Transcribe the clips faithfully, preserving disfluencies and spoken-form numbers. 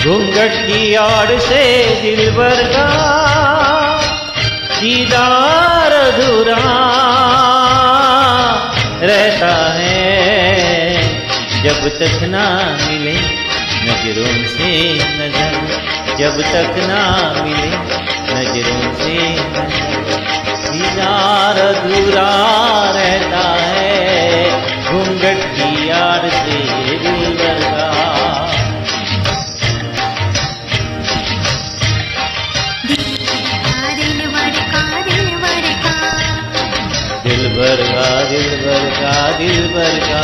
घूंघट की आड़ से दिलबर का दीदार अधूरा रहता है, जब तक ना मिले नजरों से नजर, जब तक ना मिले नजरों से नजर, दीदार अधूरा रहता है, घूंघट की आड़ से दिलबर का। दिलबर का दिलबर का दिलबर का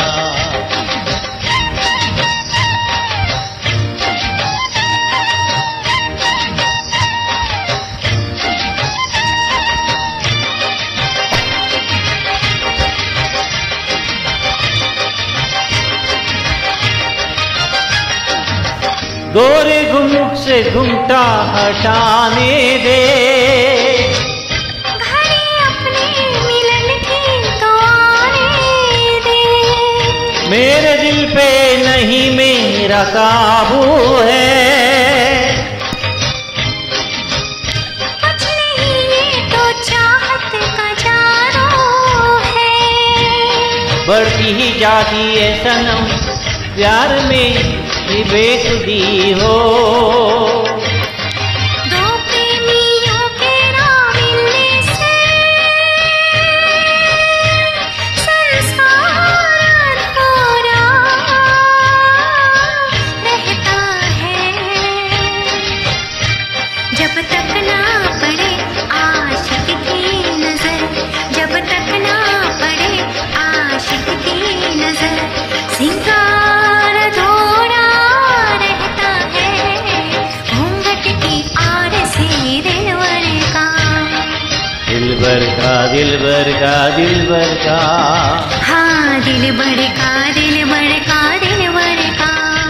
गोरे घुंघट से घुंघटा हटाने दे, मेरे दिल पे नहीं मेरा काबू है, कुछ नहीं ये तो चाहत का जादू है, बढ़ती ही जाती है सनम प्यार में ये बेखुदी हो, दो प्रेमियों के ना मिलने से संसार अधूरा रहता है, जब तक ना पड़े आशिक की नजर, जब तक ना पड़े आशिक की नजर, सिंगार अधूरा रहता है, घूंघट की आड़ से दिलबर का। दिलबर का दिलबर का दिलबर का हाँ दिलबर का दिलबर का दिलबर का।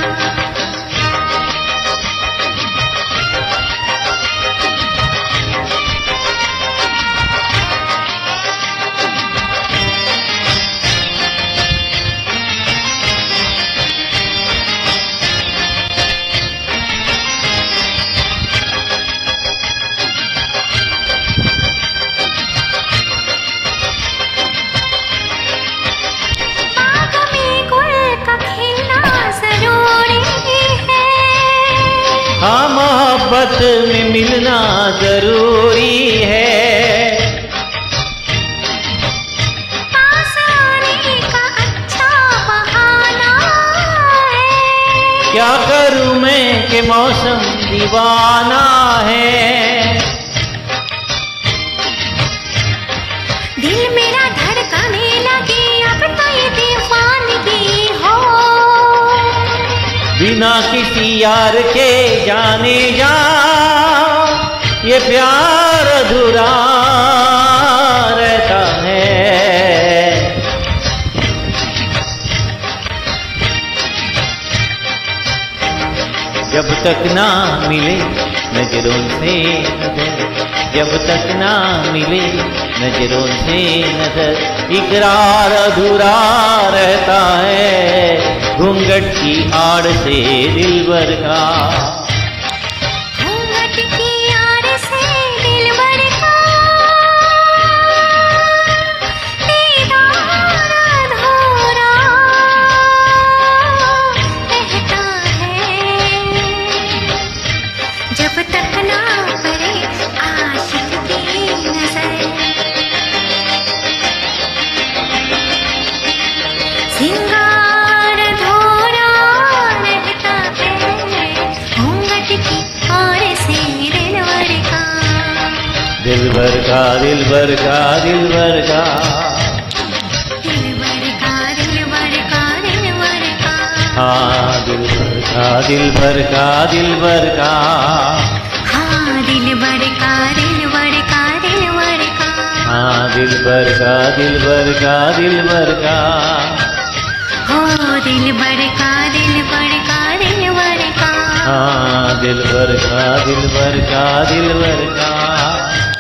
हाँ मोहब्बत में मिलना जरूरी है, पास आने का अच्छा बहाना है, क्या करूं मैं कि मौसम दीवाना है, दिल मेरा धड़कने लगे अब तो ये दीवानगी हो, बिना किसी यार के जाने जा ये प्यार अधूरा रहता है, जब तक ना मिले नजरों से नजर, जब तक ना मिले नजरों से नजर, इकरार अधूरा रहता है, घूंघट की आड़ से दिलबर का। घूंघट की आड़ से दिलबर का दीदार अधूरा रहता है, जब तक ना पड़े आशिक की नजर, सिंगार अधूरा रहता है, घूंघट की आड़ से दिलबर का। दिलबर का दिलबर का दिलबर का दिलबर का दिलबर का दिलबर का। हाँ दिलबर का दिलबर का दिलबर का हाँ दिलबर का दिलबर का दिलबर का। हाँ दिलबर का दिलबर का दिलबर का हो दिलबर का दिलबर का दिलबर का। हाँ दिलबर का दिलबर का दिलबर का